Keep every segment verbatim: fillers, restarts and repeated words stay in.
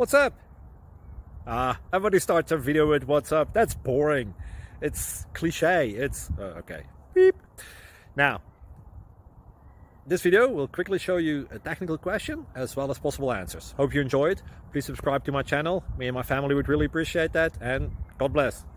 What's up? Ah, everybody starts a video with what's up. That's boring. It's cliche. It's uh, okay. Beep. Now, this video will quickly show you a technical question as well as possible answers. Hope you enjoyed. Please subscribe to my channel. Me and my family would really appreciate that, and God bless.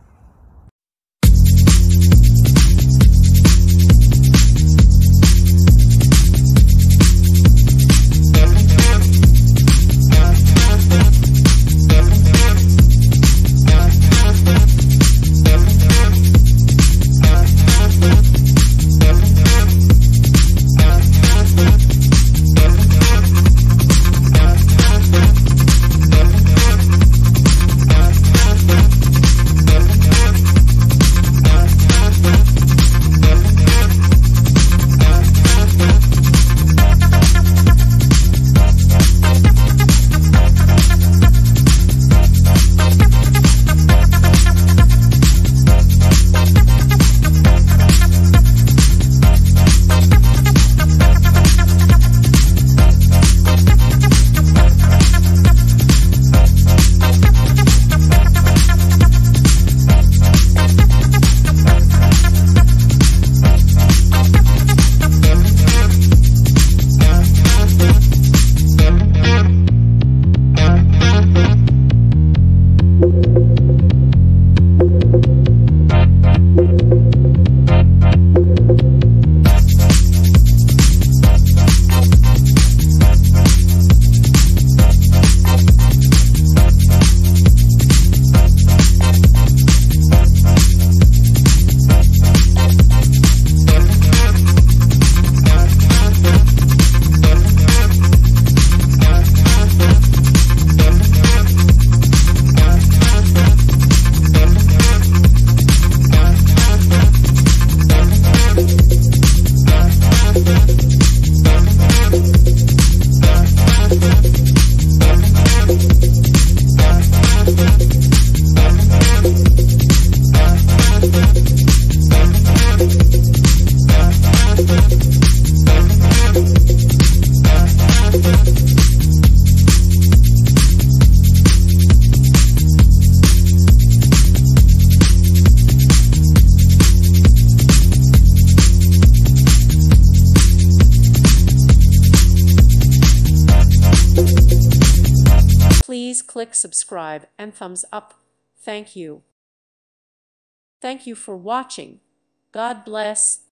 Please click subscribe and thumbs up. Thank you. Thank you for watching. God bless.